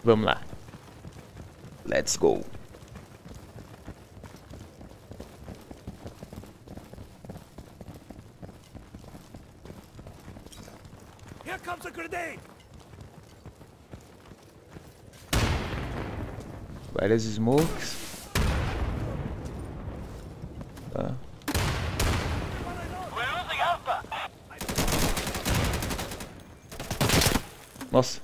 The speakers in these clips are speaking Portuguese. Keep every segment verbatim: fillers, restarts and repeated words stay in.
Vamos lá. Let's go. Here comes a grenade. Várias smokes. Tá. Nossa.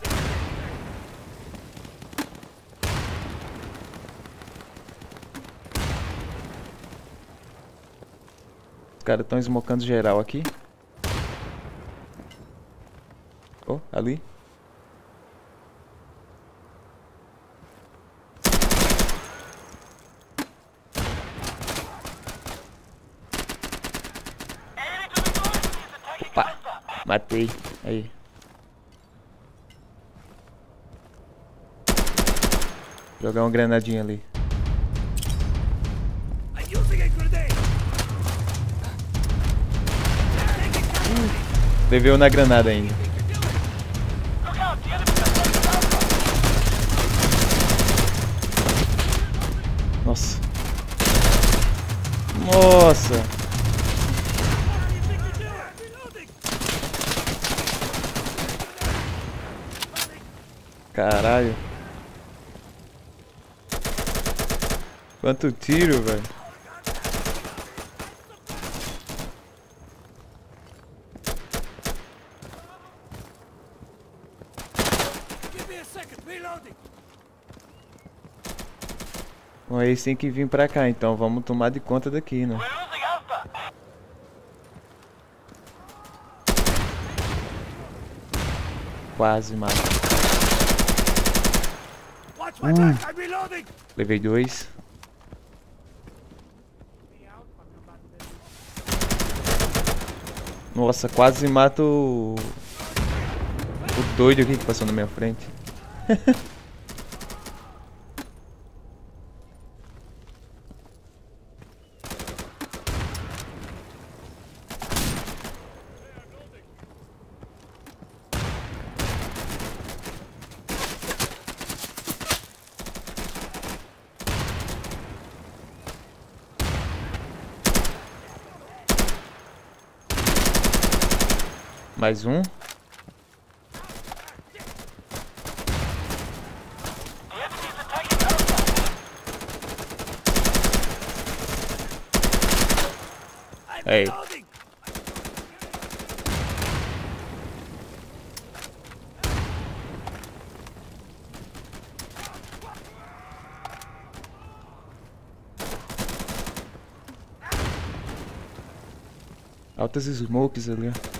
Os caras estão smocando geral aqui. Oh, ali. Opa, matei. Aí. Jogar uma granadinha ali. Uh, levei na granada ainda. Nossa. Nossa. Caralho. Quanto tiro, velho. Bom, eles têm que vir pra cá, então vamos tomar de conta daqui, né? Quase mata. Uh, levei dois. Nossa, quase mato o... o doido aqui que passou na minha frente. Mais um. Aí. Altas smokes ali, ó.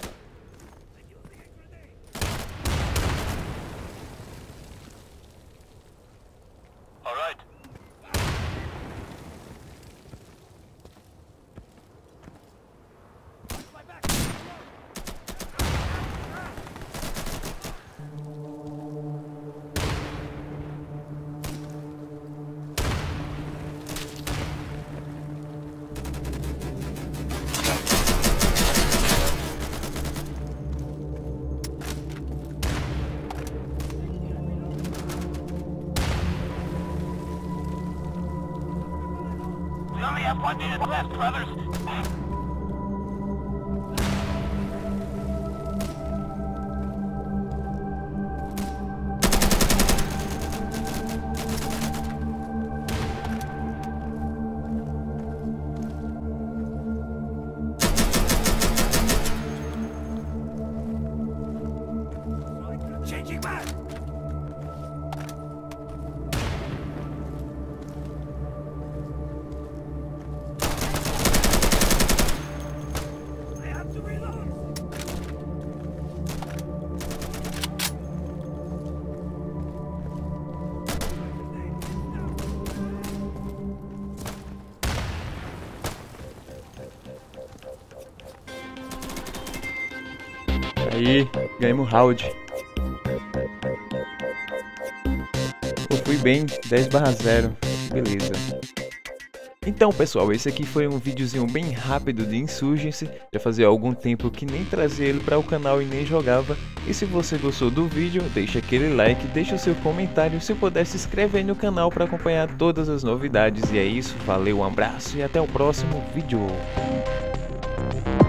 We only have one minute left, brothers. Changing back. I have to reload. Aí, ganhamos o round. Pô, fui bem, dez barra zero. Beleza. Então pessoal, esse aqui foi um videozinho bem rápido de Insurgency. Já fazia algum tempo que nem trazia ele para o canal e nem jogava. E se você gostou do vídeo, deixa aquele like, deixa o seu comentário. Se puder, se inscreve aí no canal para acompanhar todas as novidades. E é isso, valeu, um abraço e até o próximo vídeo.